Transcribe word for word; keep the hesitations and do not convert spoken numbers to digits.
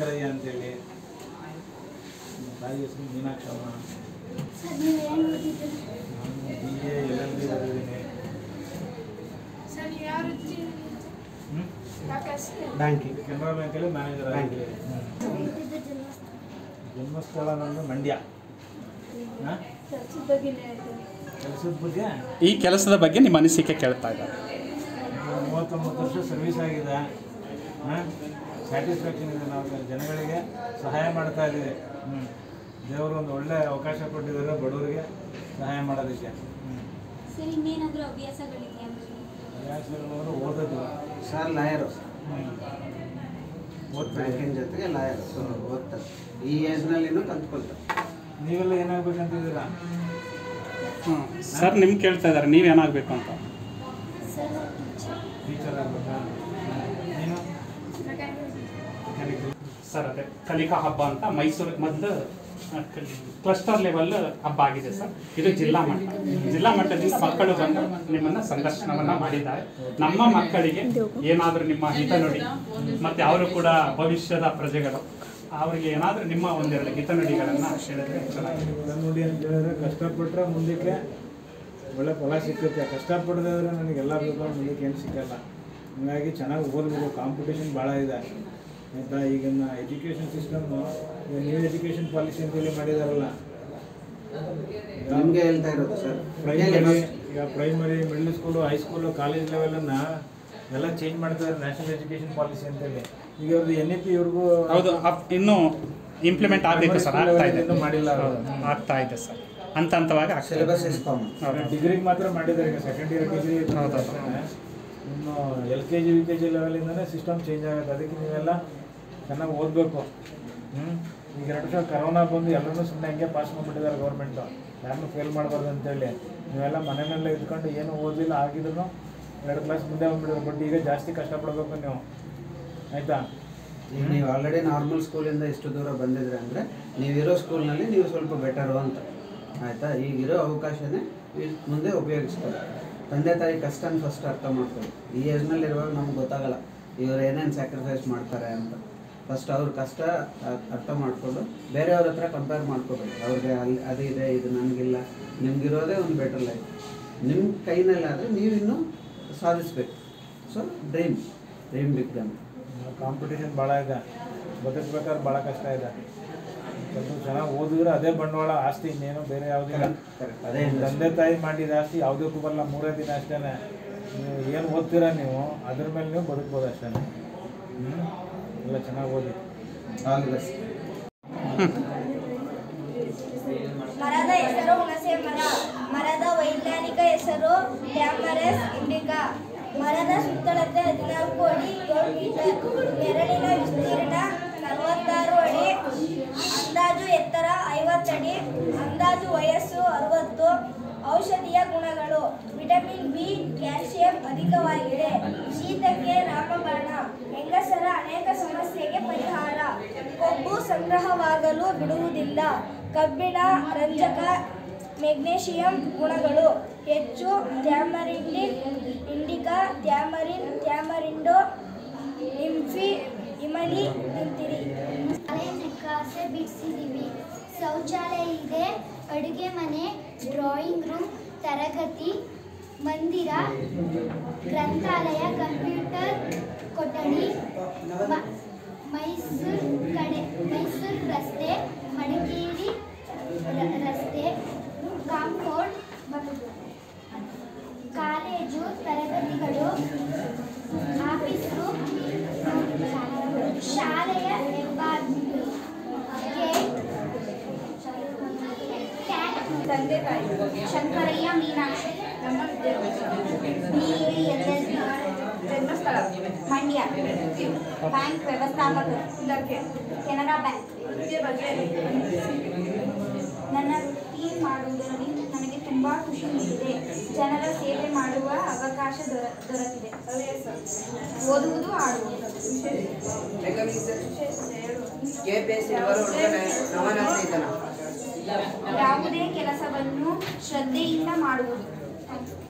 ಶಂಕರಯ್ಯ ಅಂತೇಳಿ. ತಾಯಿ ಹೆಸರು ಮೀನಾಕ್ಷಮ್ಮ. ನಾನು B A L L B ಓದಿದ್ದೀನಿ. ಬ್ಯಾಂಕಿಂಗ್ ಕೆನರಾ ಬ್ಯಾಂಕಲ್ಲಿ ಮ್ಯಾನೇಜರ್ ಆಗಿದ್ದೀನಿ. ಜನ್ಮಸ್ಥಳ ನಂದು ಮಂಡ್ಯ. ಕೆಲಸದ ಬಗ್ಗೆ ಈ ಕೆಲಸದ ಬಗ್ಗೆ ನಿಮ್ಮ ಅನಿಸಿಕೆ ಕೇಳ್ತಾ ಇದ್ದಾರೆ. ಮೂವತ್ತೊಂಬತ್ತು ವರ್ಷ ಸರ್ವಿಸ್ ಆಗಿದೆ. ಹಾಂ, ಸ್ಯಾಟಿಸ್ಫ್ಯಾಕ್ಷನ್ ಇದೆ. ನಾವು ಜನಗಳಿಗೆ ಸಹಾಯ ಮಾಡ್ತಾ ಇದ್ದೀವಿ. ಹ್ಞೂ, ದೇವರು ಒಂದು ಒಳ್ಳೆ ಅವಕಾಶ ಕೊಟ್ಟಿದ್ದಾರೆ ಬಡವರಿಗೆ ಸಹಾಯ ಮಾಡೋದಕ್ಕೆ. ಸರ್, ಇನ್ನೇನಾದರೂ ಹವ್ಯಾಸಗಳಿದೆಯಾ? ಹವ್ಯಾಸಗಳು ಓದೋದು ಸರ್, ಲಾಯರು ಬ್ಯಾಂಕಿನ ಜೊತೆಗೆ ಲಾಯರ್ ಓದ್ತಾರೆ. ಈ ಏಜ್ನಲ್ಲಿ ಇನ್ನೂ ಕಲ್ತ್ಕೊಳ್ತಾರೆ. ನೀವೆಲ್ಲ ಏನಾಗಬೇಕಂತಿದ್ದೀರಾ? ಹ್ಞೂ ಸರ್, ನಿಮ್ಗೆ ಕೇಳ್ತಾ ಇದ್ದಾರೆ ನೀವೇನಾಗಬೇಕು ಅಂತ. ಟೀಚರ್ ಆಗಬೇಕಾ? ನೀನು ಸರ್, ಅದೇ ಕಲಿಕಾ ಹಬ್ಬ ಅಂತ ಮೈಸೂರಿಗೆ ಮೊದಲು ಕ್ಲಸ್ಟರ್ ಲೆವೆಲ್ ಹಬ್ಬ ಆಗಿದೆ ಸರ್. ಇದು ಜಿಲ್ಲಾ ಮಟ್ಟ. ಜಿಲ್ಲಾ ಮಟ್ಟದಿಂದ ಮಕ್ಕಳು ಬಂದು ನಿಮ್ಮನ್ನು ಸಂದರ್ಶನವನ್ನು ಮಾಡಿದ್ದಾರೆ. ನಮ್ಮ ಮಕ್ಕಳಿಗೆ ಏನಾದರೂ ನಿಮ್ಮ ಹಿತನುಡಿ ಮತ್ತು ಅವರು ಕೂಡ ಭವಿಷ್ಯದ ಪ್ರಜೆಗಳು, ಅವರಿಗೆ ಏನಾದರೂ ನಿಮ್ಮ ಒಂದೆರಡು ಹಿತನುಡಿಗಳನ್ನು ಹೇಳಿದ್ರೆ ಚೆನ್ನಾಗಿದೆ. ನೋಡಿ ಅಂತ ಹೇಳಿದ್ರೆ ಕಷ್ಟಪಟ್ಟರೆ ಮುಂದಕ್ಕೆ ಒಳ್ಳೆ ಫಲ ಸಿಕ್ಕುತ್ತೆ. ಕಷ್ಟಪಡದಿದ್ರೆ ನನಗೆಲ್ಲ ಬೇಕು ಮುಂದಕ್ಕೆ ಏನು ಸಿಕ್ಕಲ್ಲ. ಹಾಗಾಗಿ ಚೆನ್ನಾಗಿ ಓದಬೇಕು. ಕಾಂಪಿಟೇಷನ್ ಭಾಳ ಇದೆ ಆಯಿತಾ. ಈಗಿನ education system new education policy ಅಂತೇಳಿ ಮಾಡಿದಾರಲ್ಲ, ನಿಮಗೆ ಹೇಳ್ತಾ ಇರೋದು ಸರ್. ಪ್ರೈಮರಿ ಈಗ primary middle school high school college ಲೆವೆಲನ್ನು ಎಲ್ಲ ಚೇಂಜ್ ಮಾಡ್ತಾರೆ ನ್ಯಾಷನಲ್ ಎಜುಕೇಷನ್ ಪಾಲಿಸಿ ಅಂತೇಳಿ. ಈಗ ಅವ್ರದ್ದು ಎನ್ ಇ ಪಿ ಇವ್ರಿಗೂ ಹೌದು, ಇನ್ನೂ ಇಂಪ್ಲಿಮೆಂಟ್ ಆಗಬೇಕು ಸರ್. ಆಗ್ತಾ ಇದೆ, ಇನ್ನೂ ಮಾಡಿಲ್ಲ. ಆಗ್ತಾ ಇದೆ ಸರ್. ಹಂತ ಹಂತವಾಗಿ ಸಿಲೆಬಸ್ ಇಸ್ ಕಾಮನ್. ಡಿಗ್ರಿಗೆ ಮಾತ್ರ ಮಾಡಿದ್ದಾರೆ. ಈಗ ಸೆಕೆಂಡ್ ಇಯರ್ ಡಿಗ್ರಿ ಇನ್ನು L K G U K G ಲೆವೆಲಿಂದನೇ ಸಿಸ್ಟಮ್ ಚೇಂಜ್ ಆಗುತ್ತೆ. ಅದಕ್ಕೆ ನೀವೆಲ್ಲ ಚೆನ್ನಾಗಿ ಓದಬೇಕು. ಹ್ಞೂ, ಈಗ ಎರಡು ವರ್ಷ ಕರೋನಾ ಬಂದು ಎಲ್ಲರೂ ಸುಮ್ಮನೆ ಹಂಗೆ ಪಾಸ್ ಮಾಡಿಬಿಟ್ಟಿದ್ದಾರೆ ಗೌರ್ಮೆಂಟು. ಯಾರನ್ನೂ ಫೇಲ್ ಮಾಡಬಾರ್ದು ಅಂತೇಳಿ ನೀವೆಲ್ಲ ಮನೆಯಲ್ಲೇ ಇದ್ಕೊಂಡು ಏನು ಓದಿಲ್ಲ ಆಗಿದ್ರು ಎರಡು ಕ್ಲಾಸ್ ಮುಂದೆ ಬಂದುಬಿಡಿದ್ರು. ಬಟ್ ಈಗ ಜಾಸ್ತಿ ಕಷ್ಟಪಡಬೇಕು ನೀವು, ಆಯಿತಾ. ಈಗ ನೀವು ಆಲ್ರೆಡಿ ನಾರ್ಮಲ್ ಸ್ಕೂಲಿಂದ ಇಷ್ಟು ದೂರ ಬಂದಿದ್ರೆ ಅಂದರೆ ನೀವಿರೋ ಸ್ಕೂಲ್ನಲ್ಲಿ ನೀವು ಸ್ವಲ್ಪ ಬೆಟರು ಅಂತ, ಆಯಿತಾ. ಈಗಿರೋ ಅವಕಾಶನೇ ಮುಂದೆ ಉಪಯೋಗಿಸ್ತಾರೆ. ತಂದೆ ತಾಯಿ ಕಷ್ಟನ ಫಸ್ಟ್ ಅರ್ಥ ಮಾಡ್ಕೊಳ್ಳಿ. ಈ ಏಜ್ನಲ್ಲಿ ಇರುವಾಗ ನಮ್ಗೆ ಗೊತ್ತಾಗಲ್ಲ ಇವ್ರು ಏನೇನು ಸ್ಯಾಕ್ರಿಫೈಸ್ ಮಾಡ್ತಾರೆ ಅಂತ. ಫಸ್ಟ್ ಅವ್ರ ಕಷ್ಟ ಅರ್ಥ ಮಾಡಿಕೊಂಡು ಬೇರೆಯವ್ರ ಹತ್ರ ಕಂಪೇರ್ ಮಾಡ್ಕೋಬೇಕು. ಅವ್ರಿಗೆ ಅಲ್ಲಿ ಅದಿದೆ, ಇದು ನನಗಿಲ್ಲ. ನಿಮ್ಗಿರೋದೇ ಒಂದು ಬೆಟರ್ ಲೈಫ್. ನಿಮ್ಮ ಕೈನಲ್ಲಾದರೆ ನೀವಿನ್ನೂ ಸಾಧಿಸ್ಬೇಕು. ಸೊ ಡ್ರೀಮ್ ಡ್ರೀಮ್ ಬಿಗ್ ದಮ್. ಕಾಂಪಿಟೇಷನ್ ಭಾಳ ಇದೆ, ಬದುಕಬೇಕಾದ್ರೆ ಭಾಳ ಕಷ್ಟ ಇದೆ. ಸ್ವಲ್ಪ ಚೆನ್ನಾಗಿ ಓದಿದ್ರೆ ಅದೇ ಬಂಡವಾಳ, ಆಸ್ತಿ, ಇನ್ನೇನು ಬೇರೆ ಯಾವುದಿಲ್ಲ. ಅದೇ ತಂದೆ ತಾಯಿ ಮಾಡಿದ ಆಸ್ತಿ ಯಾವುದಕ್ಕೂ ಬರಲ್ಲ. ಮೂರೇ ದಿನ ಅಷ್ಟೇ. ನೀವು ಏನು ಓದ್ತೀರಾ ನೀವು ಅದ್ರ ಮೇಲೆ ನೀವು ಬದುಕ್ಬೋದು ಅಷ್ಟೇ. ಹ್ಞೂ, ಎಲ್ಲ ಚೆನ್ನಾಗಿ ಓದಿ. All the best. ಮರದ ಹೆಸರು ಹುಣಸೆ ಮರ. ಮರದ ವೈಜ್ಞಾನಿಕ ಹೆಸರು ಟ್ಯಾಮರಸ್ ಇಂಡಿಕಾ. ಮರದ ಸುತ್ತಳತೆ ಹದಿನಾಲ್ಕು ಅಡಿ ಏಳು ಮೀಟರ್. ನೆರಳಿನ ವಿಸ್ತೀರ್ಣ ನಲವತ್ತಾರು ಅಡಿ. ಅಂದಾಜು ಎತ್ತರ ಐವತ್ತು ಅಡಿ. ಅಂದಾಜು ವಯಸ್ಸು ಅರವತ್ತು. ಔಷಧೀಯ ಗುಣಗಳು: ವಿಟಮಿನ್ ಬಿ, ಕ್ಯಾಲ್ಸಿಯಂ ಅಧಿಕವಾಗಿದೆ. ಶೀತಕ್ಕೆ ರಾಮಬಾಣ. ಹೆಂಗಸರ ಅನೇಕ ಸಮಸ್ಯೆಗೆ ಪರಿಹಾರ. ಕೊಬ್ಬು ಸಂಗ್ರಹವಾಗಲು ಬಿಡುವುದಿಲ್ಲ. ಕಬ್ಬಿಣ, ರಂಜಕ, ಮೆಗ್ನೀಷಿಯಂ ಗುಣಗಳು ಹೆಚ್ಚು. ಟ್ಯಾಮರಿಂಡಿನ್ ಇಂಡಿಕಾ, ಟ್ಯಾಮರಿನ್, ಟ್ಯಾಮರಿಂಡೋ, ಇಂಫಿ, ಇಮಲಿ ಅಂತಿರಿ. ಕಾಸೆ ಬಿಡಿಸಿದ್ದೀವಿ. ಶೌಚಾಲಯ ಇದೆ, ಅಡುಗೆ ಮನೆ, ಡ್ರಾಯಿಂಗ್ ರೂಮ್, ತರಗತಿ ಮಂದಿರ, ಗ್ರಂಥಾಲಯ, ಕಂಪ್ಯೂಟರ್ ಕೊಠಡಿ, ಮೈಸೂರು ಕಡೆ ಮೈಸೂರು ರಸ್ತೆ, ಮಡಿಕೇರಿ ರಸ್ತೆ, ಕಾಂಪೌಂಡ್, ಕಾಲೇಜು, ತರಗತಿಗಳು, ಆಫೀಸು, ಶಾಲೆಯ ತಂದೆ ತಾಯಿ ಶಂಕರಯ್ಯ ಮೀನಾಕ್ಷಿ. ನಮ್ಮ ಜನ್ಮಸ್ಥಳ ಮಂಡ್ಯ. ಬ್ಯಾಂಕ್ ವ್ಯವಸ್ಥಾಪಕ ಇದಕ್ಕೆ ಕೆನರಾ ಬ್ಯಾಂಕ್. ನನ್ನ ವೃತ್ತಿ ಮಾಡುವುದರಲ್ಲಿ ನನಗೆ ತುಂಬ ಖುಷಿ ನೀಡಿದೆ. ಜನರ ಸೇವೆ ಮಾಡುವ ಅವಕಾಶ ದೊರ ದೊರೆತಿದೆ ಓದುವುದು, ಆಡುವುದು. ಯಾವುದೇ ಕೆಲಸವನ್ನು ಶ್ರದ್ಧೆಯಿಂದ ಮಾಡುವುದು.